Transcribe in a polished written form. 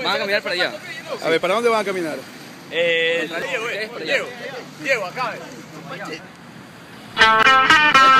Van a caminar para allá. A ver, ¿para dónde van a caminar? Diego, acá.